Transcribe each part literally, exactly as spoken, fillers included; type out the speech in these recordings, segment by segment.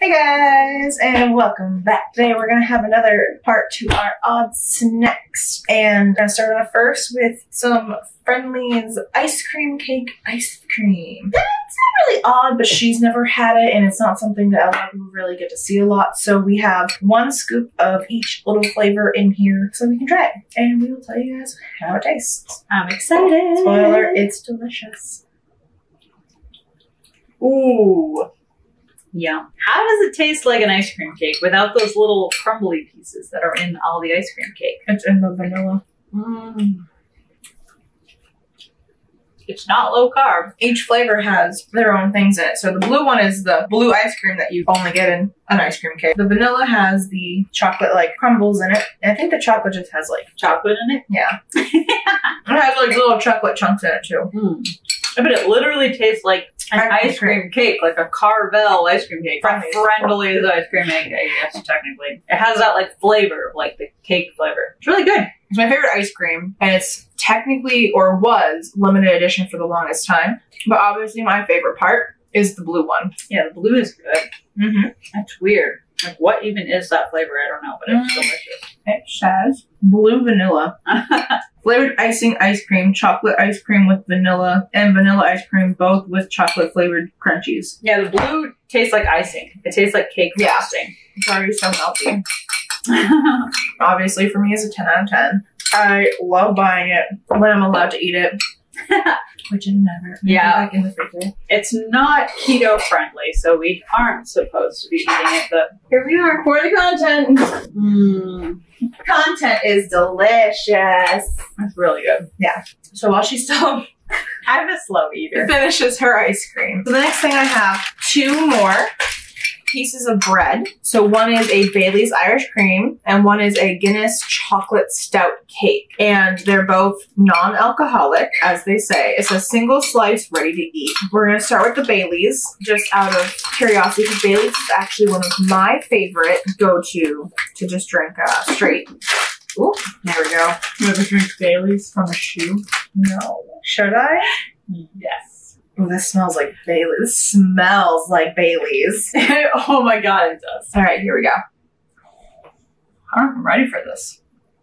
Hey guys, and welcome back. Today we're going to have another part to our odd snacks. And I'm going to start off first with some Friendly's ice cream cake ice cream. It's not really odd, but she's never had it, and it's not something that a lot of people really get to see a lot. So we have one scoop of each little flavor in here so we can try it. And we will tell you guys how it tastes. I'm excited. Spoiler, it's delicious. Ooh. Yeah. How does it taste like an ice cream cake without those little crumbly pieces that are in all the ice cream cake? It's in the vanilla. Mm. It's not low carb. Each flavor has their own things in it. So the blue one is the blue ice cream that you only get in an ice cream cake. The vanilla has the chocolate-like crumbles in it. And I think the chocolate just has like... Chocolate in it? Yeah. It has like little chocolate chunks in it too. Mm. But it literally tastes like an ice, ice cream, cream cake, like a Carvel ice cream cake. Friendly's. Friendly's ice cream cake, I guess, technically. It has that like flavor, like the cake flavor. It's really good. It's my favorite ice cream, and it's technically, or was, limited edition for the longest time. But obviously my favorite part is the blue one. Yeah, the blue is good. Mm-hmm. That's weird. Like, what even is that flavor? I don't know, but it's mm. delicious. It says blue vanilla. Flavored icing ice cream, chocolate ice cream with vanilla, and vanilla ice cream, both with chocolate flavored crunchies. Yeah, the blue tastes like icing. It tastes like cake frosting. Yeah. It's already so melty. Obviously, for me, it's a ten out of ten. I love buying it when I'm allowed to eat it. Which is never. Yeah. Back in the freezer. It's not keto friendly, so we aren't supposed to be eating it, but here we are for the content. Mm. Content is delicious. That's really good. Yeah. So while she's still I'm a slow eater. Finishes her ice cream. So the next thing I have two more pieces of bread. So one is a Bailey's Irish cream and one is a Guinness chocolate stout cake. And they're both non-alcoholic, as they say. It's a single slice ready to eat. We're going to start with the Bailey's, just out of curiosity, because Bailey's is actually one of my favorite go-to to just drink uh, straight. Ooh, there we go. You ever drink Bailey's from a shoe? No. Should I? Yes. Oh, this smells like Bailey's. This smells like Bailey's. Oh my god, it does. All right, here we go. I don't know if I'm ready for this.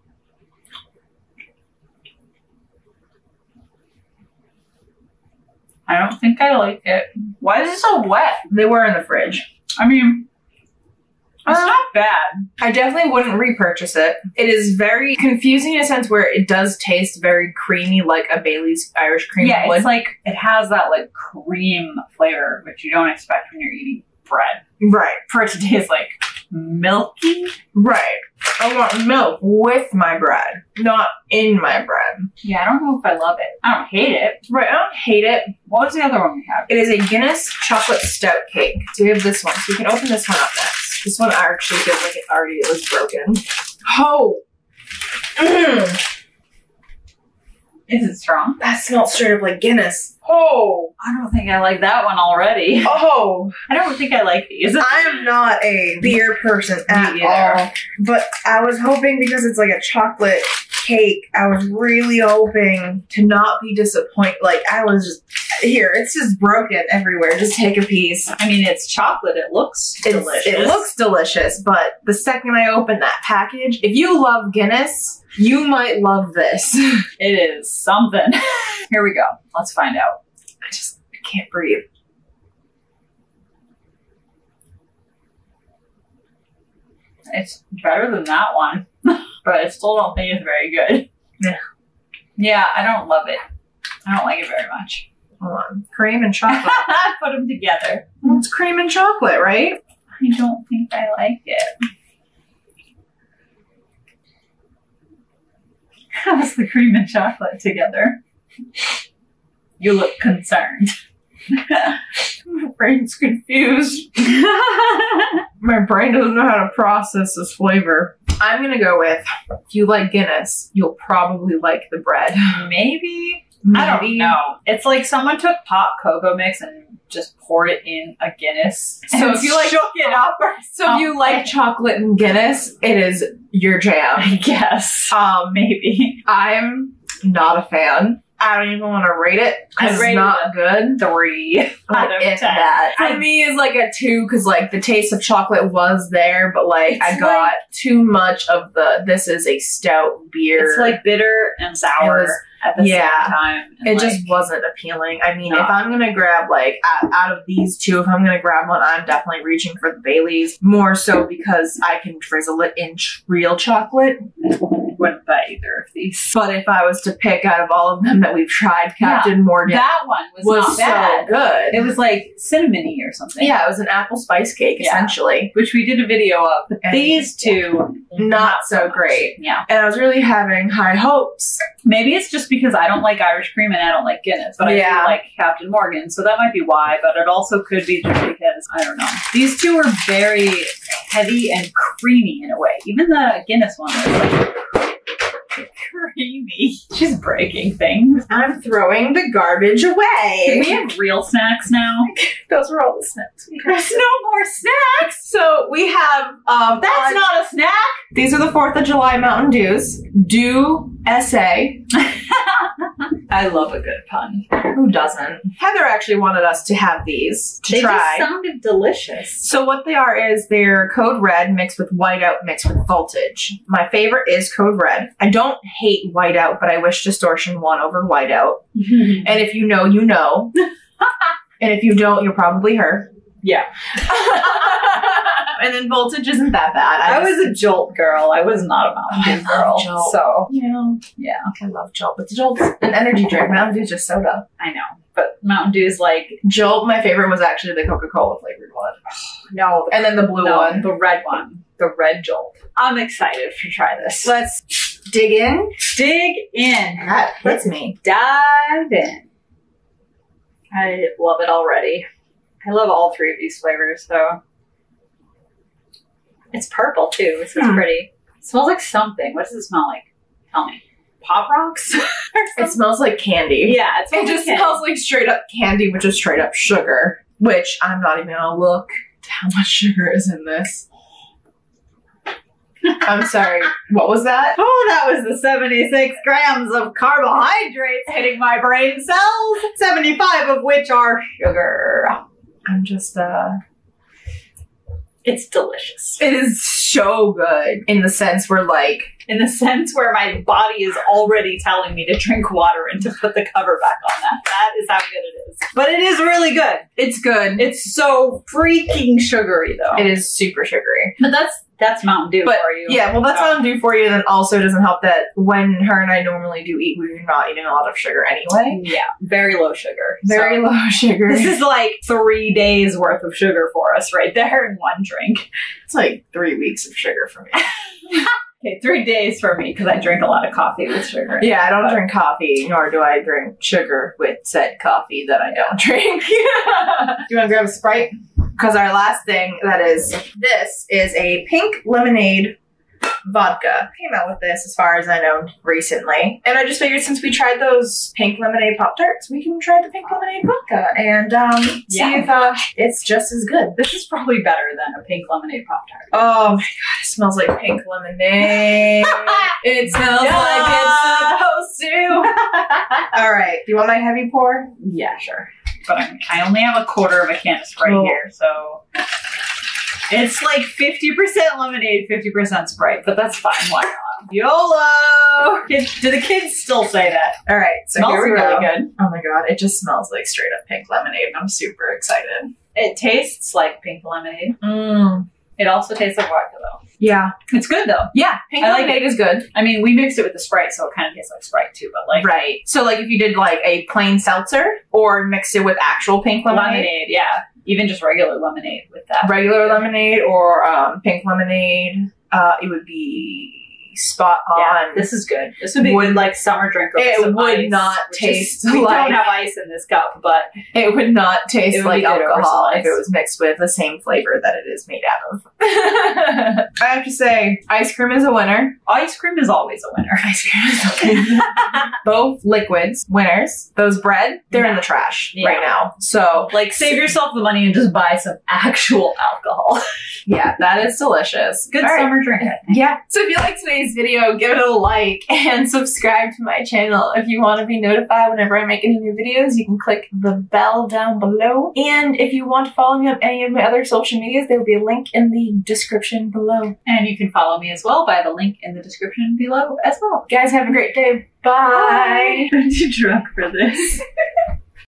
I don't think I like it. Why is it so wet? They were in the fridge. I mean, it's uh, not bad. I definitely wouldn't repurchase it. It is very confusing in a sense where it does taste very creamy, like a Bailey's Irish cream Yeah, would. it's like, it has that like cream flavor, which you don't expect when you're eating bread. Right. For it to taste like milky. Right. I want milk with my bread, not in my bread. Yeah, I don't know if I love it. I don't hate it. Right, I don't hate it. What was the other one we have? It is a Guinness chocolate stout cake. So we have this one. So we can open this one up next. This one actually feels like it already was broken. Oh! Mm. Is it strong? That smells straight up like Guinness. Oh! I don't think I like that one already. Oh! I don't think I like these. I am not a beer person at Me either. all. But I was hoping, because it's like a chocolate cake, I was really hoping to not be disappointed. Like, I was just, here, it's just broken everywhere. Just take a piece. I mean, it's chocolate. It looks It's, delicious. it looks delicious, but the second I open that package, if you love Guinness, you might love this. It is something. Here we go. Let's find out. I just I can't breathe. It's better than that one, but I still don't think it's very good. Yeah. Yeah, I don't love it. I don't like it very much. Hold on. Cream and chocolate. Put them together. Well, it's cream and chocolate, right? I don't think I like it. How's the cream and chocolate together? You look concerned. My brain's confused. My brain doesn't know how to process this flavor. I'm gonna go with, if you like Guinness, you'll probably like the bread. Maybe? Maybe. I don't know. It's like someone took pot cocoa mix and just poured it in a Guinness. So and if you like, shook it up or so if you like chocolate and Guinness, it is your jam. I guess. Um, Maybe. I'm not a fan. I don't even want to rate it because I'd it's rate not it good. Three Like, out of if ten. that. For I- me, is like a two because like the taste of chocolate was there, but like I It's got like- too much of the. This is a stout beer. It's like bitter and sour It was- at the yeah. same time. And It like, just wasn't appealing. I mean, No. if I'm gonna grab like out, out of these two, if I'm gonna grab one, I'm definitely reaching for the Baileys more so because I can drizzle it in ch- real chocolate. wouldn't buy either of these. But if I was to pick out of all of them that we've tried, Yeah. Captain Morgan That one was, was not so bad. good. It was like cinnamony or something. Yeah, it was an apple spice cake Yeah. essentially. Which we did a video of. But And- these two, Not so much. great. Yeah. And I was really having high hopes. Maybe it's just because I don't like Irish cream and I don't like Guinness, but I Yeah. do like Captain Morgan, so that might be why, but it also could be just because, I don't know. These two are very heavy and creamy in a way. Even the Guinness one was like creamy. She's breaking things. I'm throwing the garbage Can away. we have real snacks now? Those were all the snacks we had. There's no more snacks! So we have um That's on- not a snack! these are the fourth of July Mountain Dews. Do S A. I love a good pun. Who doesn't? Heather actually wanted us to have these to They try. just sounded delicious. So what they are is they're Code Red mixed with Whiteout mixed with Voltage. My favorite is Code Red. I don't hate Whiteout, but I wish Distortion won over Whiteout. And if you know, you know. And if you don't, you're probably her. Yeah. And then Voltage isn't that bad. I just- was a Jolt girl. I was not a Mountain I Dew love girl. Jolt. So, you know, yeah, I love Jolt, but Jolt's an energy drink. Mountain Dew's just soda. I know. But Mountain Dew is like, Jolt, my favorite was actually the Coca-Cola flavored one. no. And then the blue no, one. The red one. The red Jolt. I'm excited to try this. Let's dig in. dig in. That hits me. Dive in. I love it already. I love all three of these flavors, so. It's purple too, which is Hmm. pretty. It smells like something. What does it smell like? Tell me. Pop rocks? Or It something? smells like candy. Yeah, it It smells just like smells like straight up candy, which is straight up sugar. Which I'm not even gonna look at how much sugar is in this. I'm sorry. What was that? Oh, that was the seventy-six grams of carbohydrates hitting my brain cells, seventy-five of which are sugar. I'm just uh It's delicious. it is so good in the sense where like In the sense where my body is already telling me to drink water and to put the cover back on that. That is how good it is. But it is really good. it's good. It's so freaking sugary though. It is super sugary. But that's that's Mountain Dew But for you. yeah, well that's So- Mountain Dew for you, then also doesn't help that when her and I normally do eat, we're not eating a lot of sugar anyway. Yeah, very low sugar. Very So- low sugar. This is like three days worth of sugar for us right there in one drink. It's like three weeks of sugar for me. Okay, three days for me because I drink a lot of coffee with sugar. in it. Yeah, I don't But- drink coffee, nor do I drink sugar with said coffee that I don't drink. Do you want to grab a Sprite? Because our last thing that is this is a pink lemonade vodka. Came out with this, as far as I know, recently. And I just figured since we tried those pink lemonade Pop Tarts, we can try the pink lemonade vodka and um, see Yeah. if uh, it's just as good. This is probably better than a pink lemonade Pop Tart. Oh my god, it smells like pink lemonade. It smells Yeah. like it's supposed to. All right, do you want my heavy pour? Yeah, sure. But I, I only have a quarter of a can of Sprite Oh. here, so it's like fifty percent lemonade, fifty percent Sprite. But that's fine. Why not? YOLO! Kids, do the kids still say that? All right, so Smells here we really go. good. Oh my god, it just smells like straight up pink lemonade, and I'm super excited. It tastes like pink lemonade. Mm. It also tastes like vodka, though. Yeah, It's good though. yeah, pink I like lemonade is good. I mean, we mixed it with the Sprite, so it kind of tastes like Sprite too. But like Right. So, like, if you did like a plain seltzer or mixed it with actual pink lemonade, lemonade, yeah, even just regular lemonade with that. regular lemonade or um, pink lemonade, uh, it would be spot on. Yeah, this is good. This would be Would- good, like summer drink. With it some would ice, not which is- taste We like- don't have ice in this cup, but It would not taste It would like be good over alcohol some if it ice. was mixed with the same flavor that it is made out of. I have to say, ice cream is a winner. ice cream is always a winner. Ice cream is a winner. Both liquids, winners. Those bread, they're in Yeah. the trash Yeah. right now. So, Like, save yourself the money and just buy some actual alcohol. yeah, that is delicious. Good All right. summer drink. I think. Yeah. So if you like today's today's video, give it a like and subscribe to my channel. If you want to be notified whenever I make any new videos, you can click the bell down below. And if you want to follow me on any of my other social medias, there will be a link in the description below. And you can follow me as well by the link in the description below as well. Guys, have a great day. Bye. I'm too drunk for this.